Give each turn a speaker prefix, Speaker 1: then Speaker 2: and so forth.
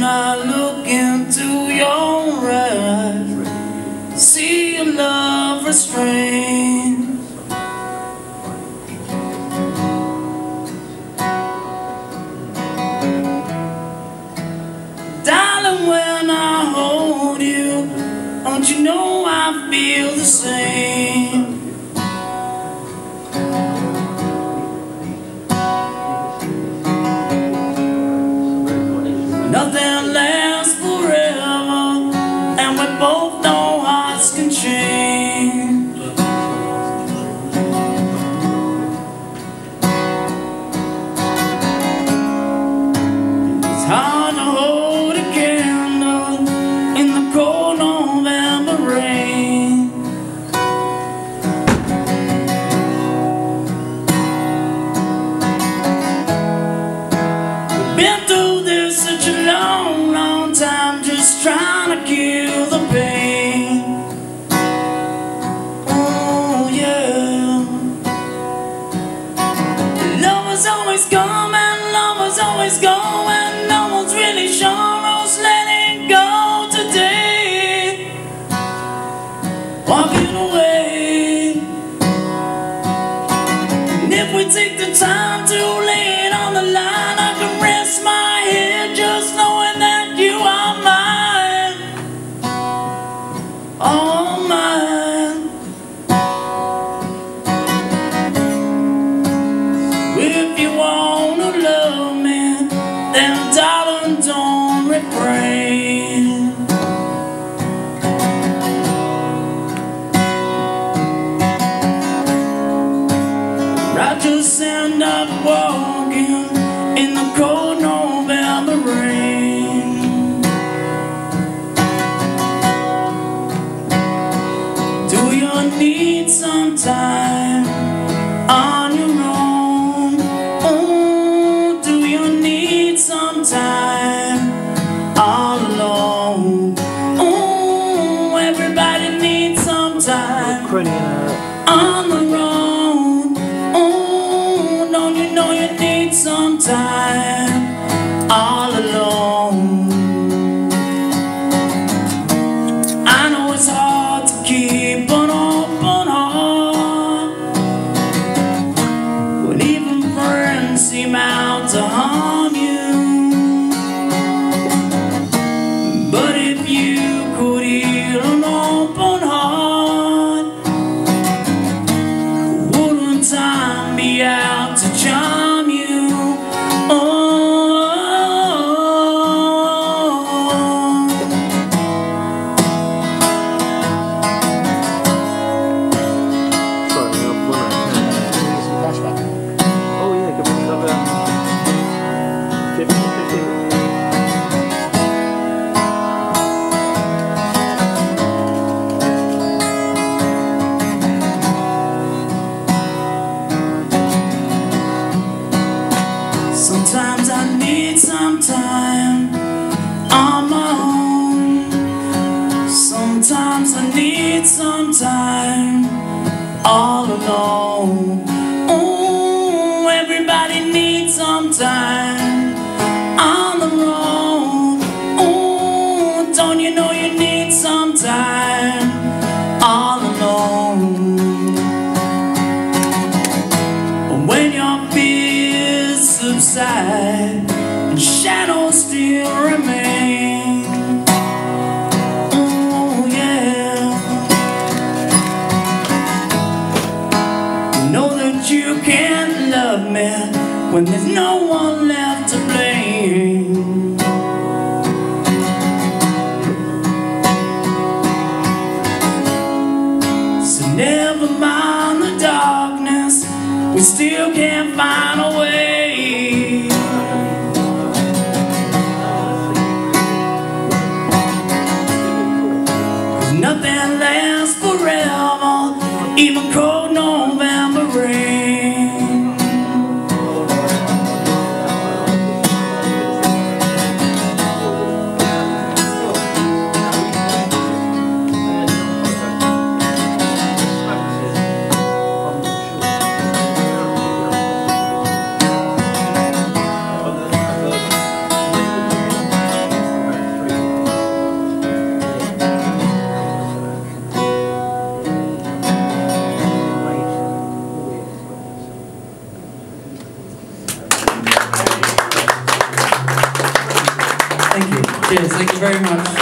Speaker 1: I look into your eyes, see your love restrained. Darling, when I hold you, don't you know I feel the same? Nothing lasts forever, and we both know hearts can change. It's hard to hold a candle in the cold November rain. We've been through this such a long, long time, just trying to kill the pain. Oh yeah. Love was always coming, love was always going. No one's really sure who's letting go today. Walking away. And if we take the time to lay it on the line, I can rest my head just knowing that you are mine. All mine. If you wanna love me, then darling, don't refrain. I just end up walking in the cold November rain. Do you need some time on your own? Oh, do you need some time all alone? Oh, everybody needs some time on their own. Oh, don't you know you need some time all alone? I know it's hard to keep an open heart when even friends seem out to harm you. But if you could heal an open heart, wouldn't time be out to charm you? Oh, sometimes I need some time on my own. Sometimes I need some time all alone. Oh, everybody needs some time on their own. Oh, don't you know you need some time all alone? When your fears subside and shadows still remain. Oh yeah. Know that you can't love me when there's no one left to blame. So never mind the darkness, we still can't find a way. Cause nothing lasts forever, even cold November rain. very much.